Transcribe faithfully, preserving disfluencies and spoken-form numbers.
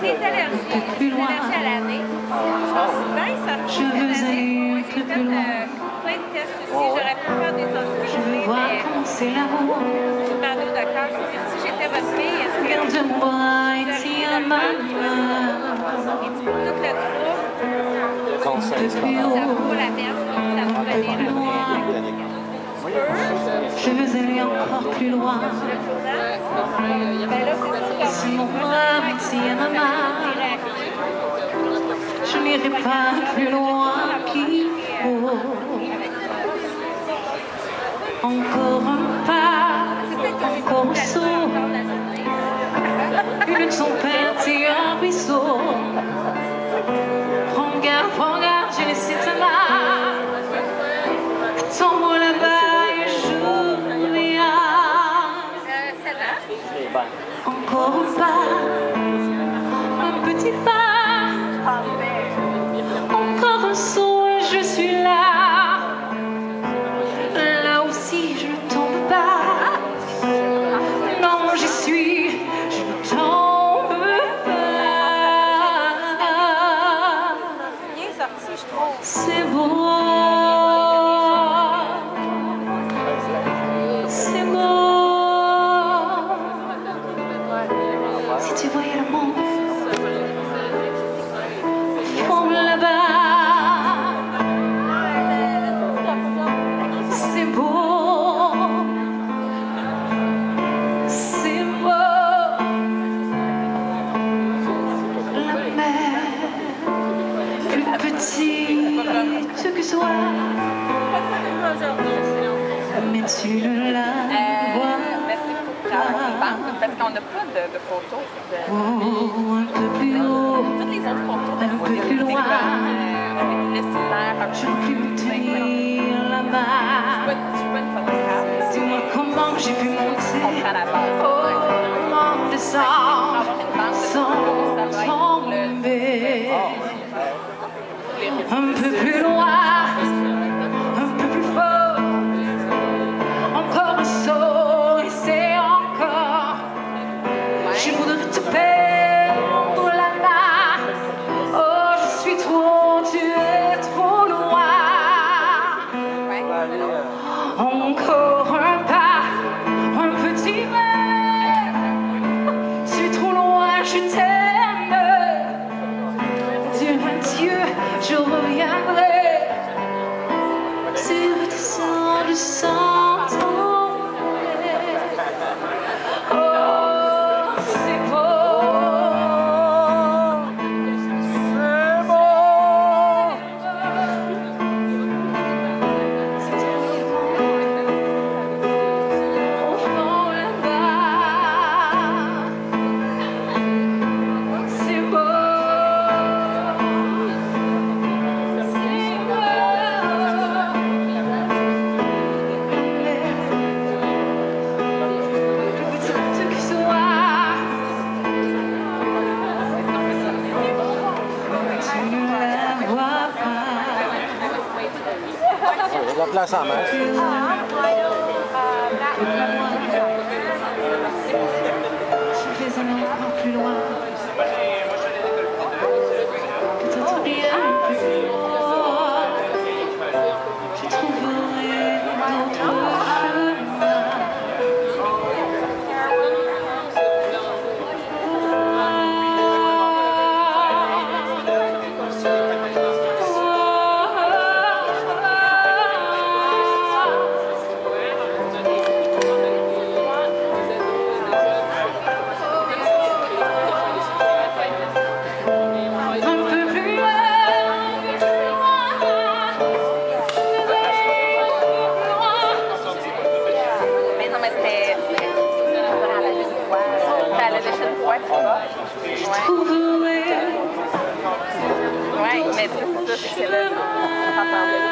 des allergies, des allergies à l'année. Souvent, ils sortent Je veux aller j'ai fait euh, plein de tests aussi. J'aurais pu faire des sensibilités, mais c'est l'amour. j'ai demandé au docteur si j'étais votre fille, est-ce que Garde-moi et tiens ma main. et tu peux tout le trouble, Conseil ça vaut la peine, ça va venir après. Je veux aller encore plus loin. Ben là, c'est sûr Si mon âme tient ma main, je n'irai pas plus loin qu'il faut. Encore un pas, encore un saut, une tempête et un ruisseau. Prends garde, prends garde, j'ai laissé ta main. Attends-moi là-bas et je viens. Encore un pas, un petit pas, encore un saut et je suis là. Là aussi je ne tombe pas. Non, j'y suis, je ne tombe pas. bien sorti, je trouve. C'est beau. C'est beau. Si tu voyais le monde fond là-bas, c'est beau, c'est beau. La mer, plus petite que toi, mais tu ne la vois pas. Parce qu'on n'a pas de, de photos. De, Oh, un peu plus haut, toutes les autres photos de un peu plus loin. euh, avec le cellulaire, un Je peu ne peux plus tenir la Je main. suis pas une photographe. Dis-moi comment j'ai pu monter. On prend la base. Oh, comment descendre sans tomber. Un peu plus loin, un peu plus fort. Encore un saut et c'est encore. Je voudrais te perdre la main. Oh, je suis trop, tu es trop loin. Encore un pas, un petit pas. Tu es trop loin, je t'aime. Dieu, Dieu, je reviendrai. Si je descends, je sens tomber. Oh, c'est beau. C'est beau. C'est au fond là-bas. C'est beau. Il y a de la place à main. Je vais aller encore plus loin. Peut-être bien plus loin. Je trouverai d'autres chemins. Je trouverai Ouais, mais c'est ça, c'est là.